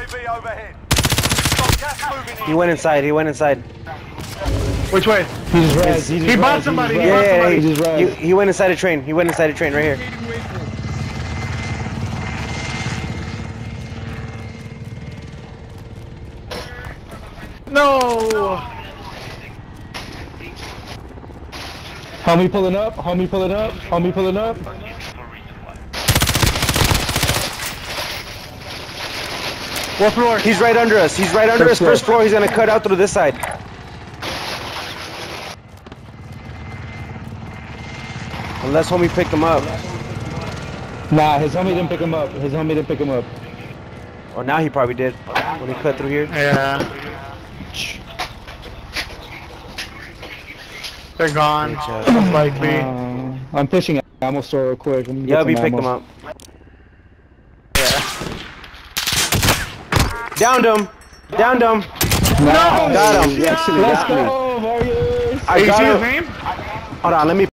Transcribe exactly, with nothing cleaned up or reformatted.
V overhead. Got gas moving in. He went inside. He went inside. Which way? He just res. He, he bought somebody. He Yeah, bought yeah, somebody. he, He just res. he, he went inside a train. He went inside a train right here. No. Homie pulling up. Homie pulling up. Homie pulling up. What floor? He's right under us. He's right under First us. First floor. He's gonna cut out through this side. Unless homie picked him up. Nah, his homie didn't pick him up. His homie didn't pick him up. Or now he probably did when he cut through here. Yeah. They're gone. Most likely. Uh, I'm pushing ammo store real quick. Let me get Yeah, some we picked ammo. him up. Yeah. Downed him. Downed him. No! Got him. Let's Actually got me. go, Vargas! I Hey, you got see his him. name? Hold on, let me